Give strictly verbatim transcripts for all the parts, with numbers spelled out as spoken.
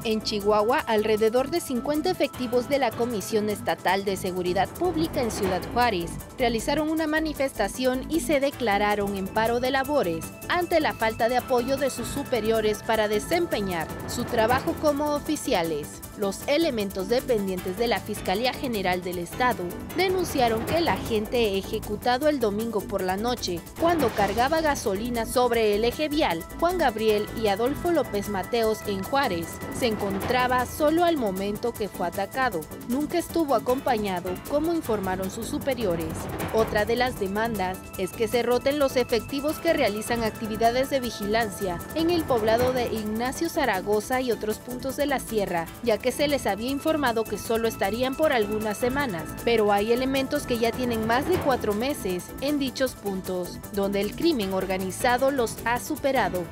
En Chihuahua, alrededor de cincuenta efectivos de la Comisión Estatal de Seguridad Pública en Ciudad Juárez realizaron una manifestación y se declararon en paro de labores ante la falta de apoyo de sus superiores para desempeñar su trabajo como oficiales. Los elementos dependientes de la Fiscalía General del Estado denunciaron que el agente ejecutado el domingo por la noche, cuando cargaba gasolina sobre el eje vial Juan Gabriel y Adolfo López Mateos en Juárez, se encontraba solo al momento que fue atacado. Nunca estuvo acompañado, como informaron sus superiores. Otra de las demandas es que se roten los efectivos que realizan actividades de vigilancia en el poblado de Ignacio Zaragoza y otros puntos de la sierra, ya que se les había informado que solo estarían por algunas semanas, pero hay elementos que ya tienen más de cuatro meses en dichos puntos, donde el crimen organizado los ha superado.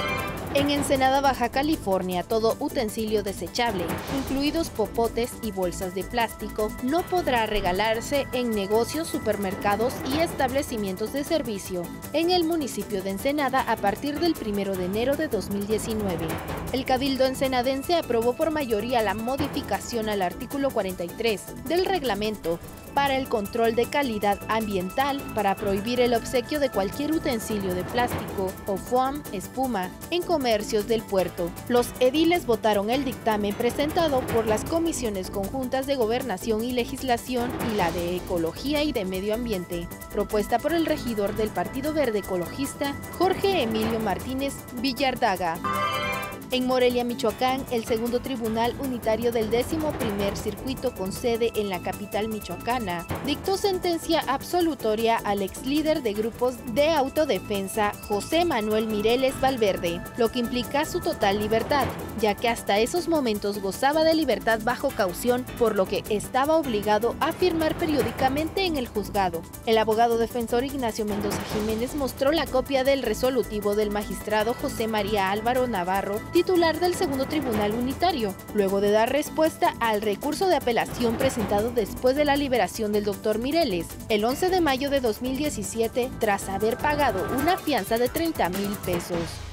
En Ensenada, Baja California, todo utensilio desechable, incluidos popotes y bolsas de plástico, no podrá regalarse en negocios, supermercados y establecimientos de servicio en el municipio de Ensenada a partir del primero de enero de dos mil diecinueve. El Cabildo ensenadense aprobó por mayoría la modificación al artículo cuarenta y tres del reglamento para el control de calidad ambiental para prohibir el obsequio de cualquier utensilio de plástico o foam, espuma, en comercios del puerto. Los ediles votaron el dictamen presentado por las comisiones conjuntas de Gobernación y Legislación y la de Ecología y de Medio Ambiente, propuesta por el regidor del Partido Verde Ecologista, Jorge Emilio Martínez Villardaga. En Morelia, Michoacán, el segundo Tribunal Unitario del décimo primer Circuito con sede en la capital michoacana dictó sentencia absolutoria al ex líder de grupos de autodefensa José Manuel Mireles Valverde, lo que implica su total libertad, ya que hasta esos momentos gozaba de libertad bajo caución, por lo que estaba obligado a firmar periódicamente en el juzgado. El abogado defensor Ignacio Mendoza Jiménez mostró la copia del resolutivo del magistrado José María Álvaro Navarro, titular del segundo Tribunal Unitario, luego de dar respuesta al recurso de apelación presentado después de la liberación del doctor Mireles, el once de mayo de dos mil diecisiete, tras haber pagado una fianza de treinta mil pesos.